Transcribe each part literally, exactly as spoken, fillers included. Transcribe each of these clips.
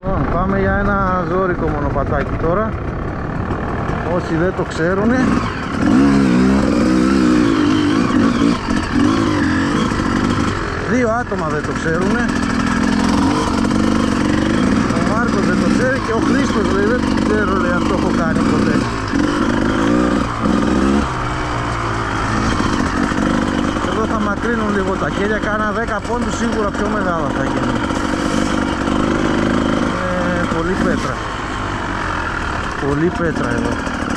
Πάμε για ένα ζώρικο μονοπατάκι τώρα. Όσοι δεν το ξέρουνε, δύο άτομα δεν το ξέρουνε. Ο Μάρκος δεν το ξέρει και ο Χρήστος λέει, δεν ξέρω, λέει, αυτό έχω κάνει ποτέ. Εδώ θα μακρύνουν λίγο τα χέρια, κάνα δέκα πόντους σίγουρα πιο μεγάλα θα γίνουν. Ε, πολύ πέτρα. Πολύ πέτρα εδώ.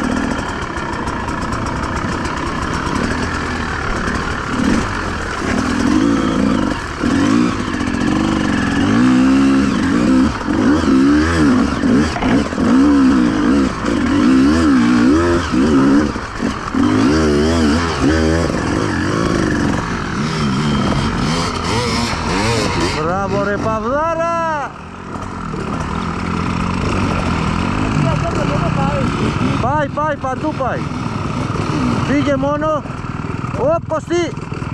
Μπράβο ρε Παυλάρα! Πάει, πάει, παντού πάει. Πήγε μόνο. Ωπ, Κωστή!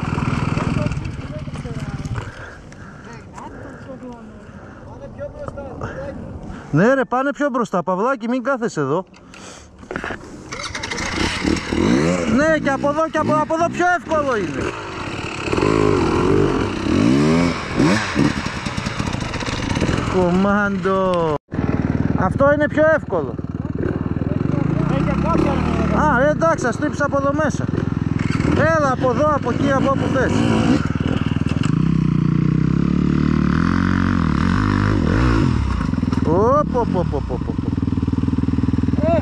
Ναι ρε, πάνε πιο μπροστά, Παυλάκη, μην κάθεσαι εδώ. Ναι, και από εδώ και από, από εδώ πιο εύκολο είναι. Κομάντο. Αυτό είναι πιο εύκολο. Α, εντάξει, ας στρίψεις από εδώ μέσα. Έλα από εδώ, από εκεί, από όπου θες. Οπ, οπ, οπ, οπ, οπ. Ε.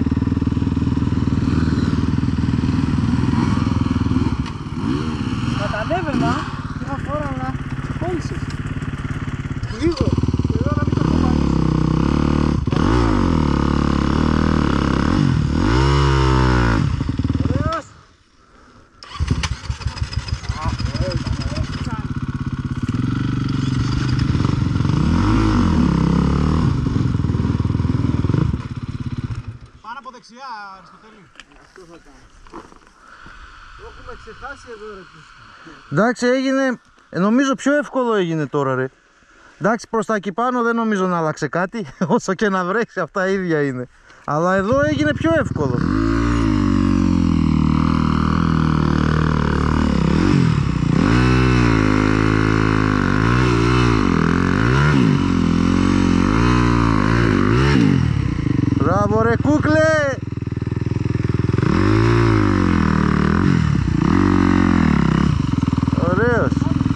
Κατανέβαινα και είχα φορά να κόλλησες. Λίγο. Εδώ να μην το κομμάτεις. Ωραίος. Α, ωραίο ήταν, ωραίο. Πάνω από δεξιά, Αριστοτέλη. Αυτό θα κάνω. Το έχουμε ξεχάσει εδώ ρε. Εντάξει, έγινε, νομίζω πιο εύκολο έγινε τώρα ρε. Εντάξει, προς τα εκεί πάνω δεν νομίζω να άλλαξε κάτι. Όσο και να βρέξει, αυτά ίδια είναι. Αλλά εδώ έγινε πιο εύκολο. Μπράβο ρε κούκλε! Ωραίος!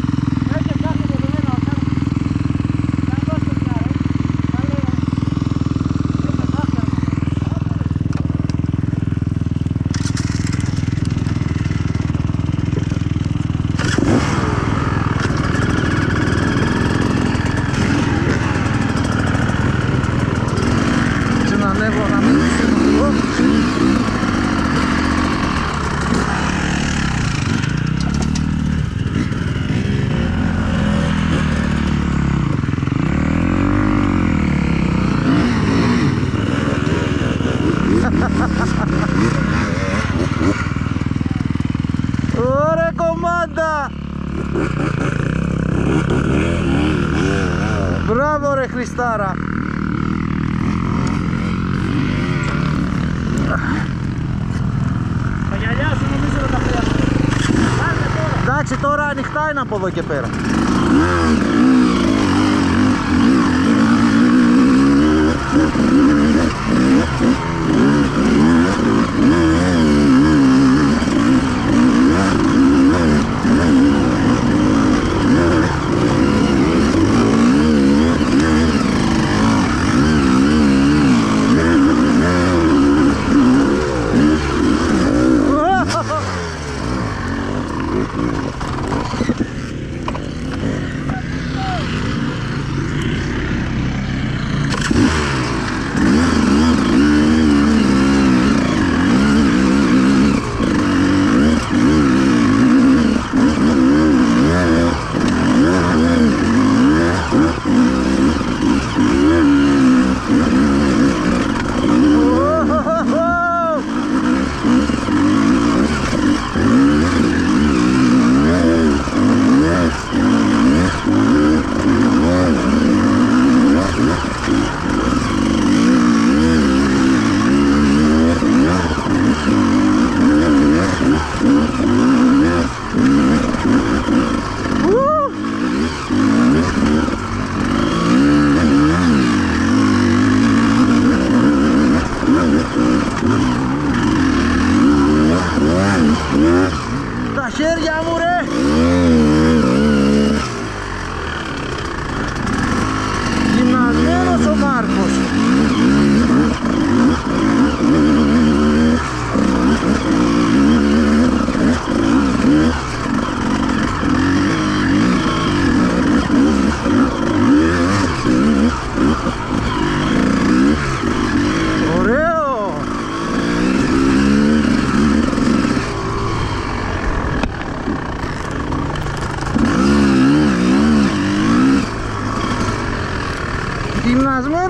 Ωραία κομμάντα! Μπράβο ρε Χριστάρα! Τα γυαλιά σου νομίζω να τα χρειαστούν. Εντάξει, τώρα ανοιχτά είναι από εδώ και πέρα.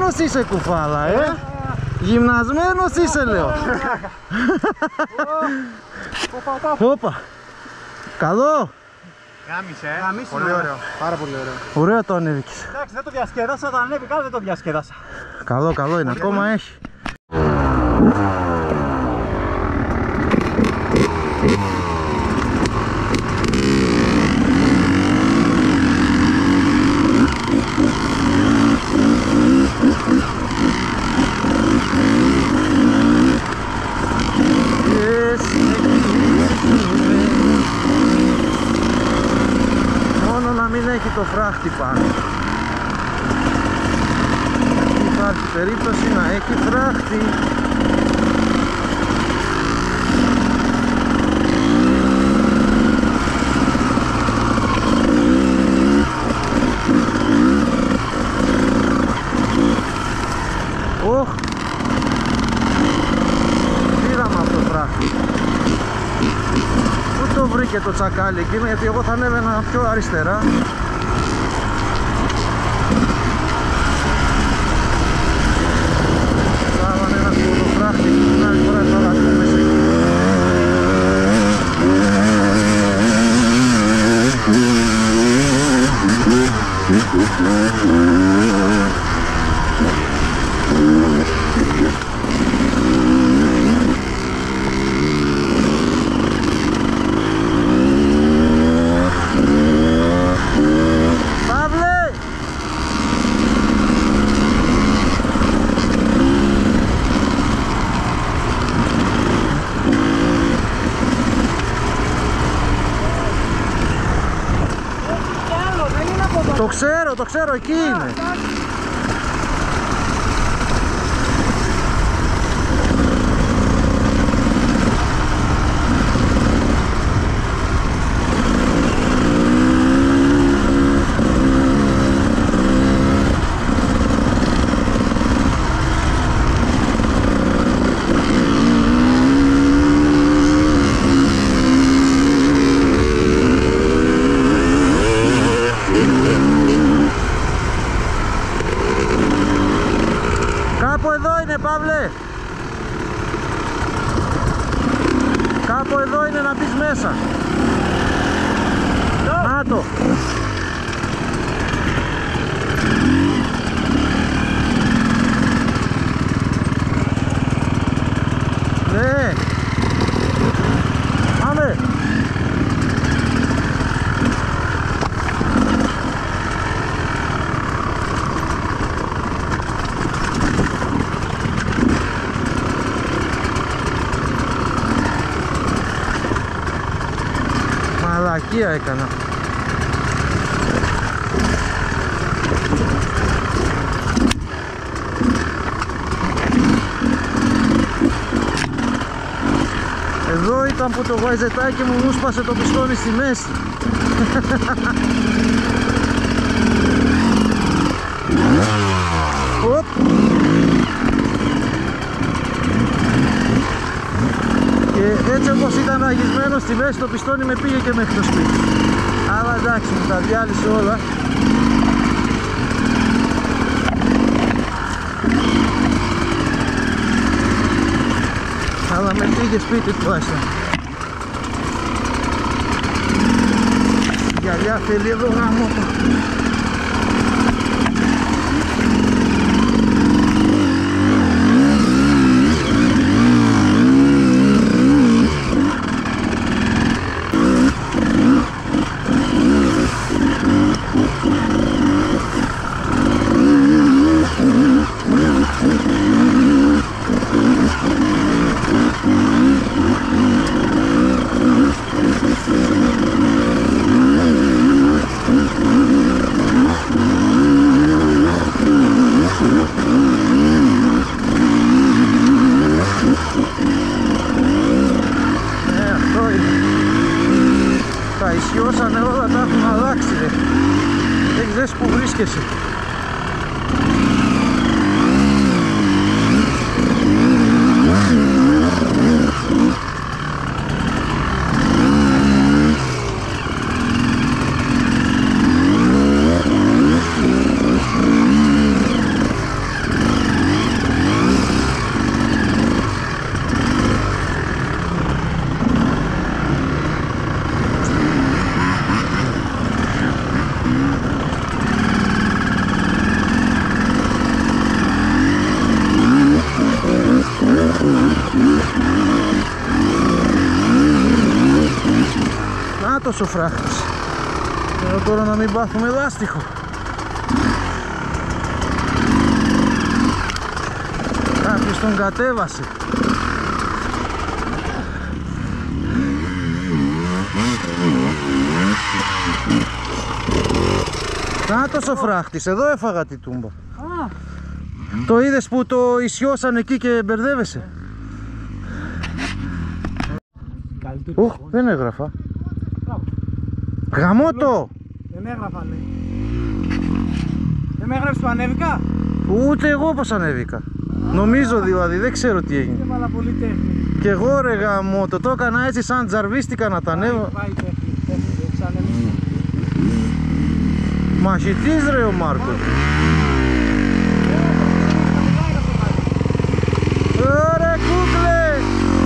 Γυμνασμένος είσαι κουφάλα, ε! Γυμνασμένος είσαι, λέω! Όπα! Καλό! Γάμισε, ε. Γάμισε, πολύ ωραίο. Πάρα πολύ ωραίο. Ωραίο το ανέβηκες. Εντάξει, δεν το διασκέδασα, όταν ανέβηκα δεν το διασκέδασα. Καλό, καλό είναι, ακόμα έχει. Μόνο να μην έχει το φράχτη πάνω. Υπάρχει περίπτωση να έχει φράχτη. Οχ, πήραμε από το φράχτη. Πού το βρήκε το τσακάλι εκείνο, γιατί εγώ θα ανέβαινα πιο αριστερά. Βάλανε ένα σκοτοφράχτη, την άλλη φορά θα λατούμε σε εκεί. Το ξέρω, το ξέρω, εκεί είναι. Κάπου εδώ είναι, Παύλε. Κάπου εδώ είναι να μπεις μέσα. Να το. Ναι. Πάμε. Μαλακία έκανα. Εδώ ήταν που το γαϊζετάκι μου μου σπάσε το πιστόνι στη μέση. Οπ. Και έτσι όπως ήταν αγισμένο στη μέση το πιστόνι με πήγε και μέχρι το σπίτι. Αλλά εντάξει, μου τα διάλυσε όλα. Αλλά με πήγε σπίτι τουλάχιστον. Γυαλιά θέλει εδώ γάμο. Νάτος ο φράχτης. Θέλω τώρα να μην πάθουμε λάστιχο. Κάποιος τον κατέβασε. Νάτος ο φράχτης, εδώ έφαγα τη τούμπα. Α, Το είδες που το ισιώσαν εκεί και μπερδεύεσαι? καλύτερο. Ουχ, δεν έγραφα. Γαμώτο! Δεν έγραφα, λέει. Δεν με έγραψες που ανέβηκα. Ούτε εγώ πως ανέβηκα. Νομίζω δηλαδή, δεν ξέρω τι έγινε. Έβαλα πολύ τέχνη. Κι εγώ ρε γαμώτο, το έκανα έτσι σαν τζαρβίστηκα να τα ανέβω. Πάει τέχνη, τέχνη, έχεις ανέβει. Μαχητής ρε ο Μάρκος. Ωραία κούκλε!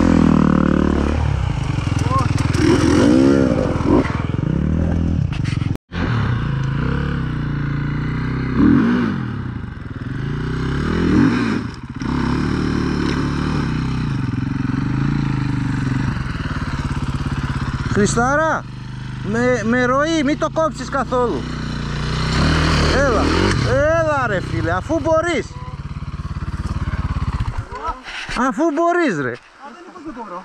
Χριστάρα, με, με ροή, μην το κόψεις καθόλου. Έλα, έλα ρε φίλε, αφού μπορείς. Αφού μπορείς ρε. Α, δεν είπα δεν μπορώ.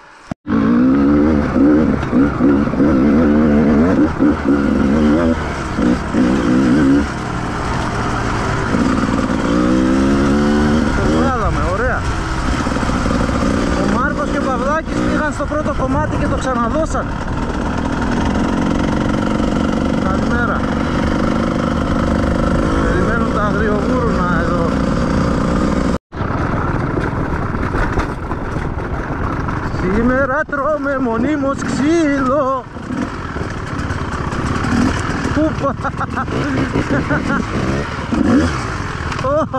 Το βγάλαμε, ωραία. Ο Μάρκος και ο Παυλάκης πήγαν στο πρώτο κομμάτι και το ξαναδώσαν. Καλημέρα. Περιμένουν τα αγριογούρουνα εδώ. Σήμερα τρώμε μονίμως ξύλο. Ούπα. Ω.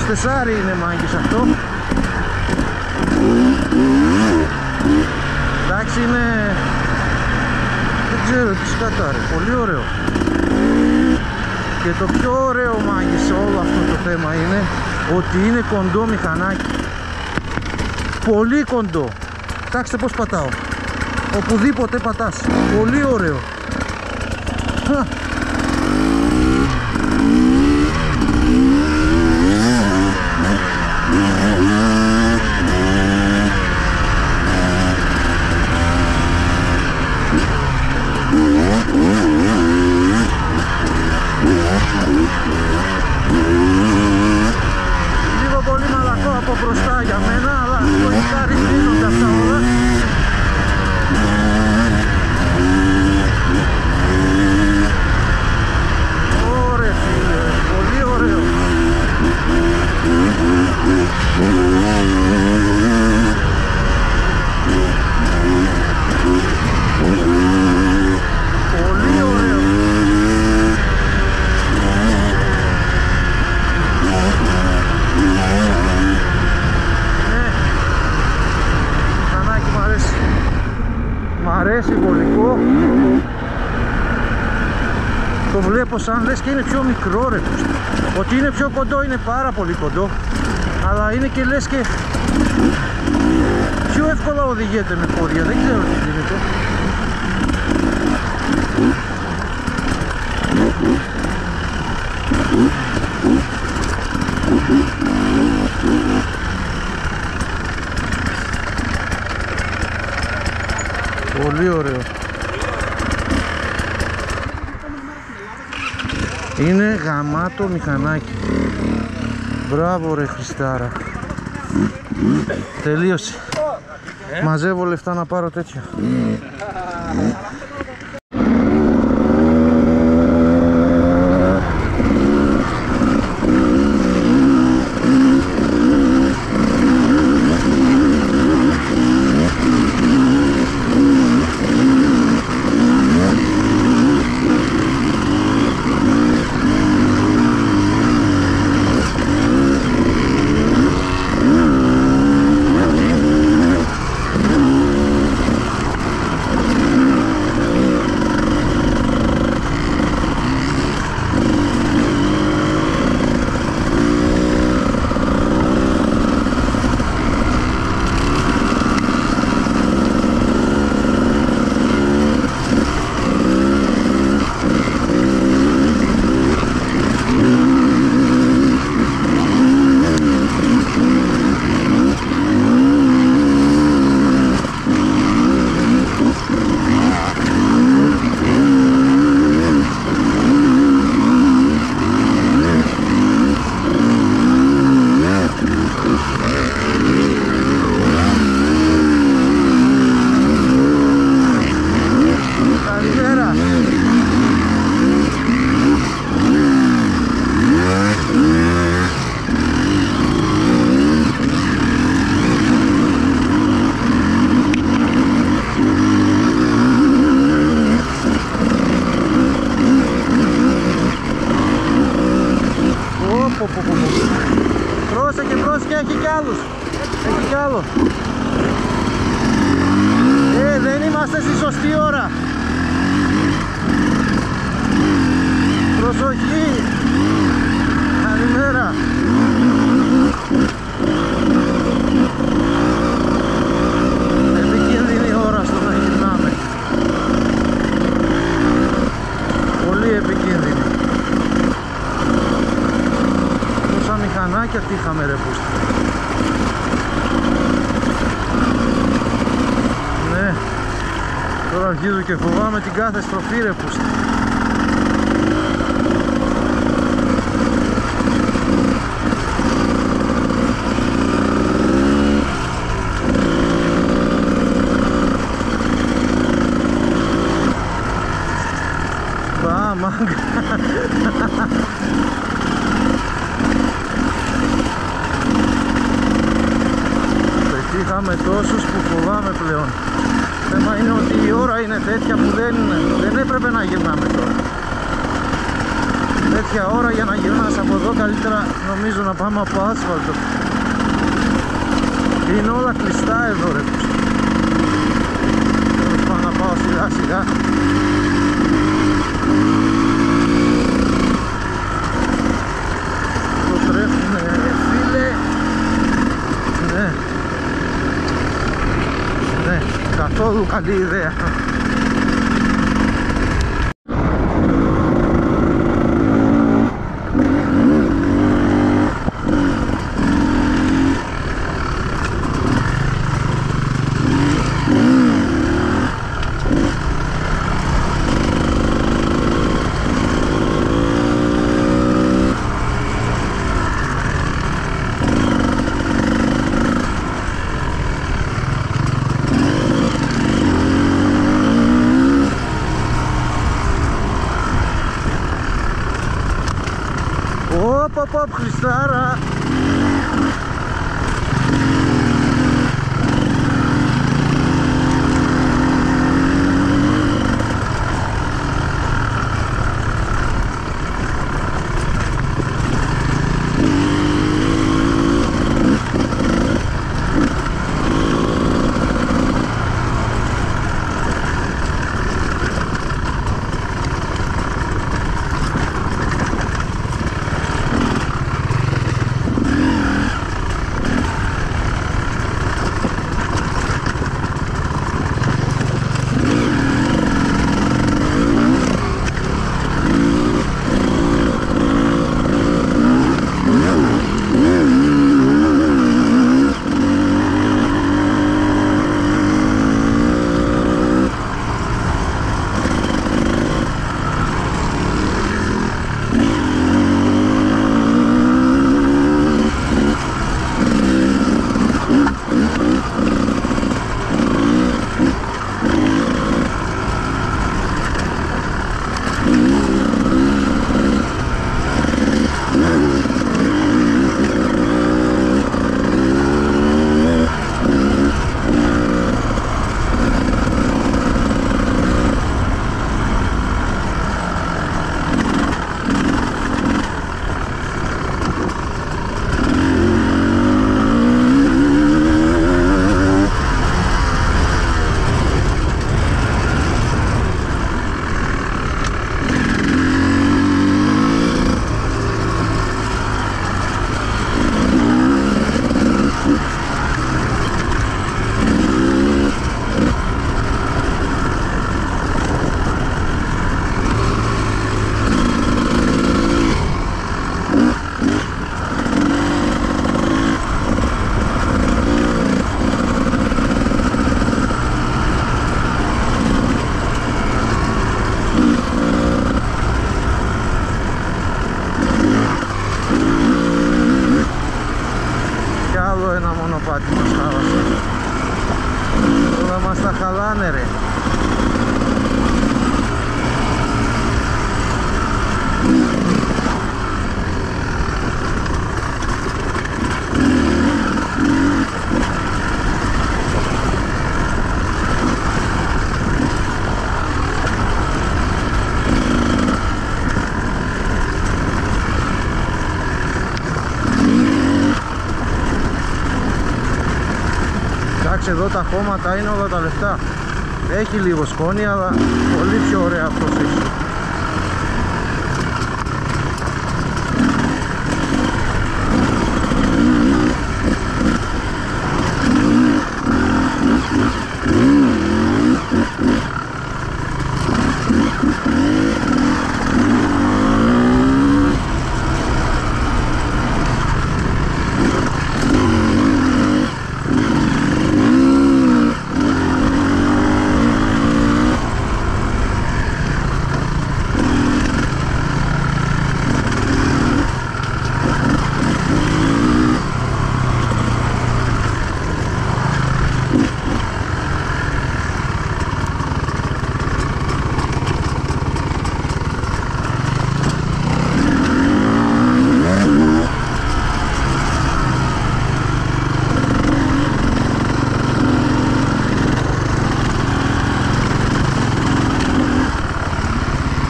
είκοσι είναι μάγκες αυτό. Εντάξει, είναι... δεν ξέρω τι σκατάρει, πολύ ωραίο. Και το πιο ωραίο μάγκες σε όλο αυτό το θέμα είναι ότι είναι κοντό μηχανάκι. Πολύ κοντό. Κοιτάξτε πως πατάω. Οπουδήποτε πατάς. Πολύ ωραίο. Λίγο πολύ μαλακό από μπροστά για μένα, αλλά λογικά ρυθμίζονται αυτά όλα. Ωραία φίλε, πολύ ωραίο. Πολύ ωραίο. Μηχανάκι μ' αρέσει. Μ' αρέσει βολικό. Το βλέπω σαν λες και είναι πιο μικρό ρε. Ότι είναι πιο κοντό είναι πάρα πολύ κοντό. Αλλά είναι και λες και πιο εύκολα οδηγείται με πόδια. Δεν ξέρω τι γίνεται. Πολύ ωραίο. Είναι γαμάτο μηχανάκι. Μπράβο ρε Χριστάρα. Τελείωσε. Μαζεύω λεφτά να πάρω τέτοιο. Πρόσεχε, πρόσεχε, έχει κι άλλους. Έχει κι άλλο. Ε, δεν είμαστε στη σωστή ώρα. Προσοχή. Καλημέρα. Επικίνδυνη ώρα στο να γυρνάμε. Πολύ επικίνδυνη. Τόσα μηχανάκια τι είχαμε ρε πούστη. Ναι. Τώρα αρχίζω και φοβάμαι την κάθε στροφή ρε πούστη. Μάγκα. Πετύχαμε τόσους που φοβάμαι πλέον. Θέμα είναι ότι η ώρα είναι τέτοια που δεν, δεν έπρεπε να γυρνάμε τώρα. τέτοια ώρα για να γυρνάς από εδώ, καλύτερα νομίζω να πάμε από άσφαλτο. Είναι όλα κλειστά εδώ ρε. Πάω να πάω σιγά σιγά. Το τρέχουνε φίλε. Ναι. Ναι, καθόλου καλή ιδέα. Οπ, οπ, Χριστάρα. μονοπάτι μας χάλασε. Όλα μας τα χαλάνε ρε. Εντάξει, εδώ τα χώματα είναι όλα τα λεφτά. Έχει λίγο σκόνη, αλλά πολύ πιο ωραία προσοχή.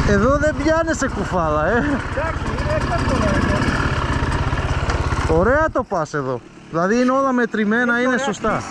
Εδώ δεν πιάνεσαι κουφάλα, ε. Εντάξει, είναι εύκολο εδώ. Ωραία το πας εδώ. Δηλαδή είναι όλα μετρημένα, είναι σωστά.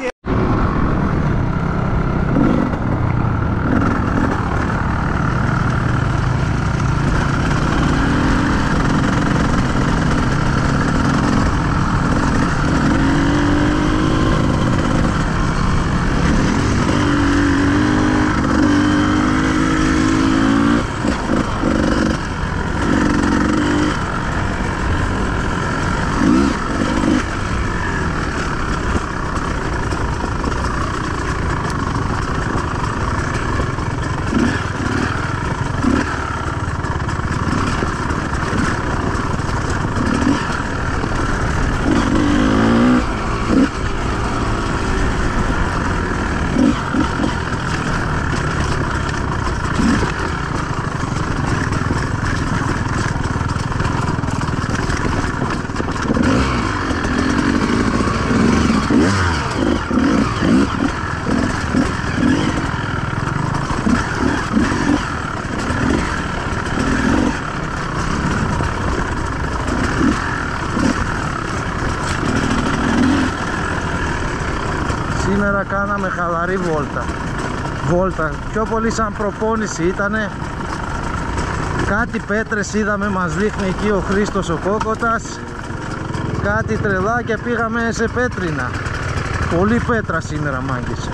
Σήμερα κάναμε χαλαρή βόλτα. Βόλτα, πιο πολύ σαν προπόνηση ήτανε. Κάτι πέτρες είδαμε, μας δείχνει εκεί ο Χρήστος ο Κόκοτας. Κάτι τρελά και πήγαμε σε πέτρινα. Πολύ πέτρα σήμερα, μάγκες.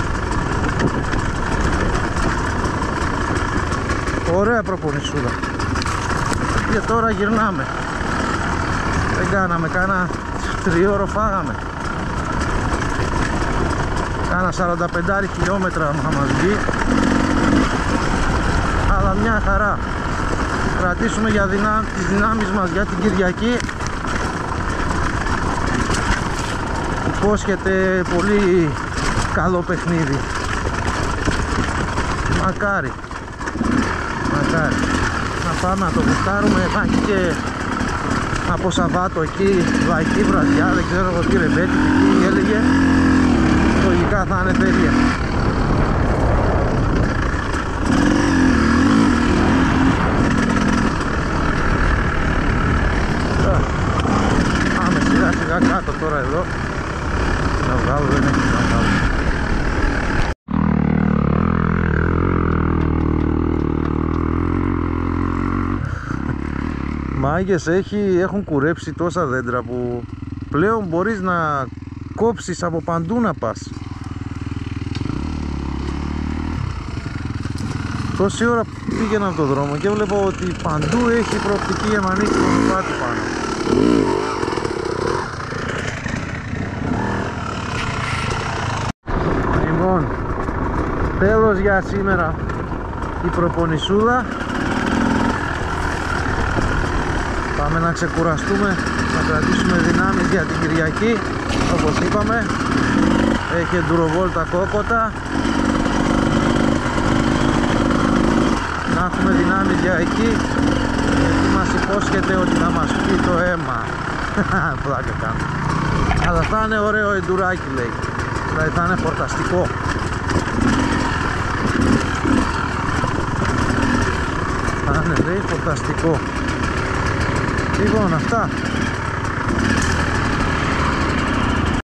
Ωραία προπονησούλα. Και τώρα γυρνάμε. Δεν κάναμε, κάνα τριώρο φάγαμε. Κάνα σαράντα πέντε χιλιόμετρα θα μας βγει. Αλλά μια χαρά. Κρατήσουμε για δυνά... τις δυνάμεις μας για την Κυριακή. Υπόσχεται πολύ καλό παιχνίδι. Μακάρι. Μακάρι. Να πάμε να το γουστάρουμε. Υπάρχει και από Σαββάτο εκεί λαϊκή βραδιά. Δεν ξέρω εγώ τι ρεβέτη τι έλεγε. Λογικά θα είναι τέλεια. Πάμε σιγά σιγά κάτω τώρα εδώ. Να βγάλω, δεν έχει να βγάλω. Μάγκες, έχει, έχουν κουρέψει τόσα δέντρα που πλέον μπορείς να κόψεις από παντού να πας. Τόση ώρα πήγαινα από το δρόμο και βλέπω ότι παντού έχει προοπτική για να ανοίξει το μονοπάτι πάνω. Λοιπόν, τέλος για σήμερα η προπονησούλα. Πάμε να ξεκουραστούμε, να κρατήσουμε δυνάμεις για την Κυριακή. Όπως είπαμε, έχει εντουροβόλτα Κόκοτα. Να έχουμε δυνάμεις για εκεί, γιατί μας υπόσχεται ότι θα μας πει το αίμα. Πλάκα κάνω. Αλλά θα είναι ωραίο εντουράκι, λέει. Δηλαδή θα είναι φορταστικό. Θα είναι, λέει, φορταστικό. Λοιπόν, αυτά.